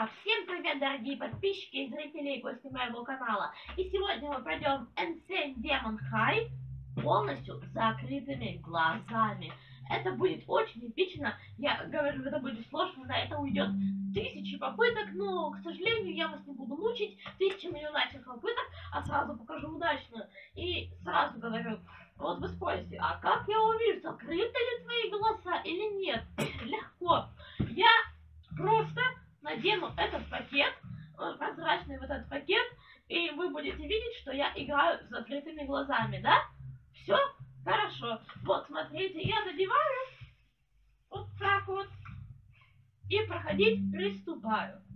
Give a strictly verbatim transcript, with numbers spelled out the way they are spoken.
А, всем привет, дорогие подписчики и зрители и гости моего канала. И сегодня мы пройдем Insane Demon High полностью с закрытыми глазами. Это будет очень эпично. Я говорю, это будет сложно, на это уйдет тысячи попыток, но, к сожалению, я вас не буду мучить тысячами неудачных попыток, а сразу покажу удачную. И сразу говорю, вот вы спросите, а как я увижу, закрыты ли твои глаза или нет? Легко. Я просто надену этот пакет, прозрачный вот этот пакет, и вы будете видеть, что я играю с закрытыми глазами, да? Все? Хорошо. Вот, смотрите, я надеваю вот так вот и проходить приступаю.